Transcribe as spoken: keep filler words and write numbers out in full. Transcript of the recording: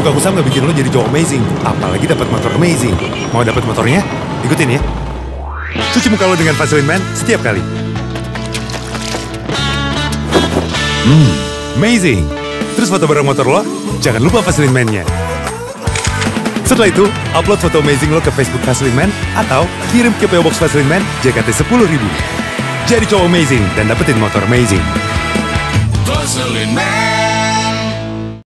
Muka kusam nggak bikin lo jadi cowok amazing, apalagi dapat motor amazing. Mau dapat motornya? Ikutin ya. Cuci muka lo dengan Vaseline Man setiap kali. Hmm, amazing. Terus foto bareng motor lo, jangan lupa Vaseline Man-nya. Setelah itu, upload foto amazing lo ke Facebook Vaseline Man atau kirim ke P O Box Vaseline Man J K T sepuluh ribu. Jadi cowok amazing dan dapetin motor amazing. Vaseline Man.